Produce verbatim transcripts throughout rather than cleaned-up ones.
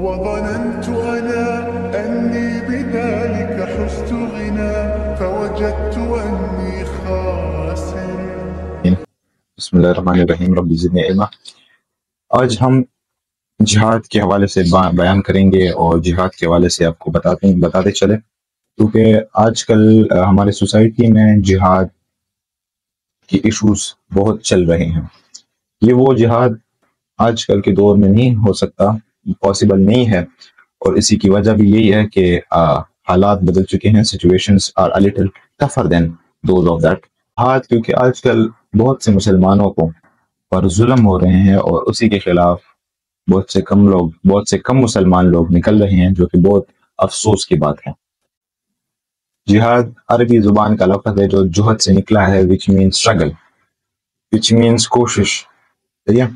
وظننت أنا أني بذلك حزت غنى فوجدت أني خاسر. بسم اللہ الرحمن الرحیم. رب زدنی علما. آج ہم جہاد کے حوالے سے بیان کریں گے اور جہاد کے حوالے سے آپ کو بتاتے بتاتے چلے، کیونکہ آج کل ہمارے سوسائٹی میں جہاد کی ایشوز بہت چل رہے ہیں. یہ وہ جہاد آج کل کے دور میں نہیں ہو سکتا، پاسبل نہیں ہے، اور اسی کی وجہ بھی یہی ہے کہ حالات بدل چکے ہیں. Situations are a little tougher than those of that. جہاد کیونکہ آج کل بہت سے مسلمانوں کو پر ظلم ہو رہے ہیں اور اسی کے خلاف بہت سے کم لوگ بہت سے کم مسلمان لوگ نکل رہے ہیں، جو کہ بہت افسوس کی بات ہے. جہاد عربی زبان کا لفظ ہے جو جہد سے نکلا ہے، which means struggle, which means کوشش. ٹھیک ہے،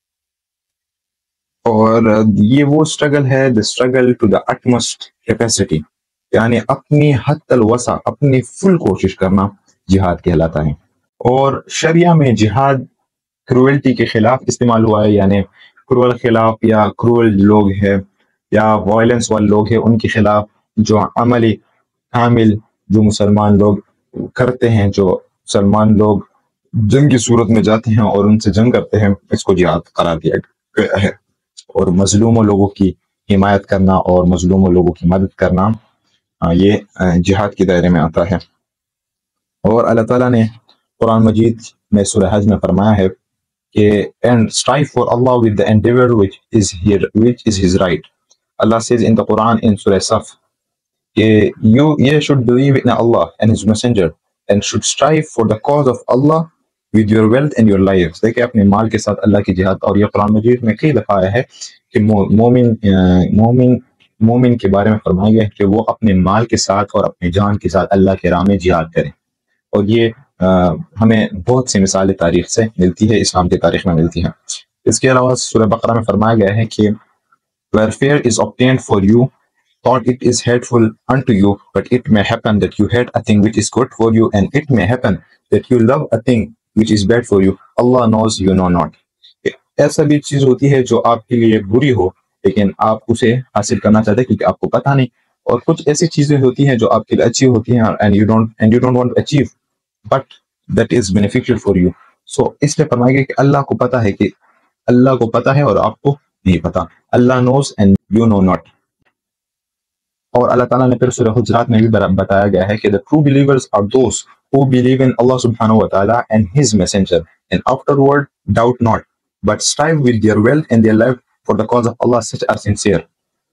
اور یہ وہ اسٹرگل ہے، the struggle to the utmost capacity، یعنی اپنی حد الوسع، اپنی فل کوشش کرنا جہاد کہلاتا ہے. اور شریعہ میں جہاد کروئلٹی کے خلاف استعمال ہوا ہے، یعنی کرول خلاف یا کرول لوگ ہیں یا وائلنس والے لوگ ہیں، ان کے خلاف جو عملی کامل جو مسلمان لوگ کرتے ہیں، جو مسلمان لوگ جنگ کی صورت میں جاتے ہیں اور ان سے جنگ کرتے ہیں، اس کو جہاد قرار دیا گیا ہے. اور مظلوموں لوگوں کی حمایت کرنا اور مظلوموں لوگوں کی مدد کرنا یہ جہاد کے دائرے میں آتا ہے. اور اللہ تعالیٰ نے قرآن مجید میں سورہ حج میں فرمایا ہے کہ and strive for Allah with the endeavor which is here which is his right. Allah says in the Quran in Surah Saf you you should believe in Allah and his messenger and should strive for the cause of Allah with your wealth and your lives. دیکھیں اپنے مال کے ساتھ اللہ کی جہاد. اور یہ قرآن مجید میں کئی دفعہ آیا ہے کہ مومن مومن مومن کے بارے میں فرمایا گیا ہے کہ وہ اپنے مال کے ساتھ اور اپنے جان کے ساتھ اللہ کے راہ میں جہاد کریں. اور یہ آ, ہمیں بہت سی مثالیں تاریخ سے ملتی ہے، اسلام کی تاریخ میں ملتی ہیں. اس کے علاوہ سورہ بقرہ میں فرمایا گیا ہے کہ where fear is obtained for you thought it is hateful unto you but it may happen that you hate a thing which is good for you and it may happen that you love a thing which is bad for you. Allah knows you know not. ایسا بھی چیز ہوتی ہے جو آپ کے لیے بری ہو لیکن آپ اسے حاصل کرنا چاہتے ہیں کیونکہ آپ کو پتہ نہیں، اور کچھ ایسی چیزیں ہوتی ہیں جو آپ کے لیے اچھی ہوتی ہیں and you don't and you don't want to achieve but that is beneficial for you. so اس لیے فرمایا گیا کہ اللہ کو پتہ ہے کہ اللہ کو پتہ ہے اور آپ کو نہیں پتہ. اللہ knows and you know not. اور اللہ تعالیٰ نے پھر سورہ حجرات میں بھی بتایا گیا ہے کہ the true believers are those who believe in Allah subhanahu wa ta'ala and his messenger and afterward doubt not but strive with their wealth and their life for the cause of Allah such are sincere.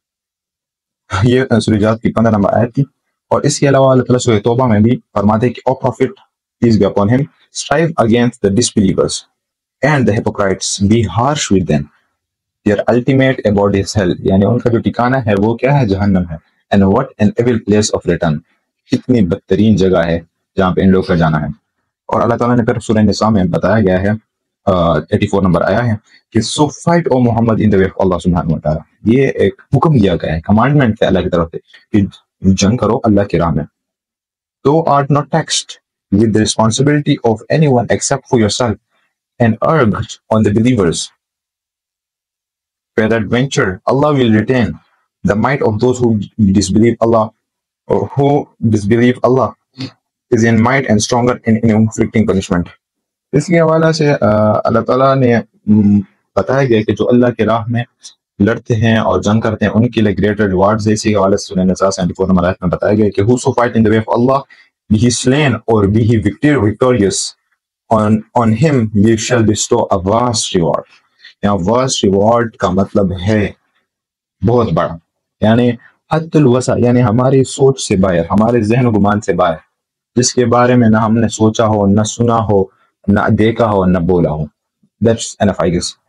یہ سورہ حجرات کی پندرہ number آیت تھی. اور اس کے علاوہ اللہ تعالیٰ سورہ توبہ میں بھی فرماتے ہیں کہ O prophet peace be upon him strive against the disbelievers and the hypocrites, be harsh with them, their ultimate abode is hell، یعنی ان کا جو ٹھکانہ ہے وہ کیا ہے؟ جہنم ہے. and what an evil place of return، کتنی بدترین جگہ ہے جہاں پہ ان لوگ کا جانا ہے. اور اللہ تعالیٰ نے پھر سورہ نساء میں بتایا گیا ہے، ایٹی فور نمبر آیا ہے کہ so fight O Muhammad in the way of Allah subhanahu wa ta'ala. یہ ایک حکم دیا گیا ہے، کمانڈمنٹ ہے اللہ کی طرف سے کہ جنگ کرو اللہ کے راہ میں. thou art not taxed with the responsibility of anyone except for yourself and urged on the believers. Peradventure Allah will retain the might of those who disbelieve Allah or who disbelieve Allah is in might and stronger in, in inflicting punishment. اس کے حوالے سے اللہ تعالیٰ نے بتایا گیا کہ جو اللہ کے راہ میں لڑتے ہیں اور جنگ کرتے ہیں ان کے لیے گریٹر ریوارڈز ہے. اسی کے حوالے سے سورہ نساء سیونٹی فور نمبر آیت میں بتایا گیا کہ whoso fight in the way of Allah be he slain or be he victorious on on him we shall bestow a vast reward. یہاں vast reward کا مطلب ہے بہت بڑا، یعنی حد الوسع، یعنی ہماری سوچ سے باہر، ہمارے ذہن و گمان سے باہر، جس کے بارے میں نہ ہم نے سوچا ہو، نہ سنا ہو، نہ دیکھا ہو، نہ بولا ہو. That's enough I guess.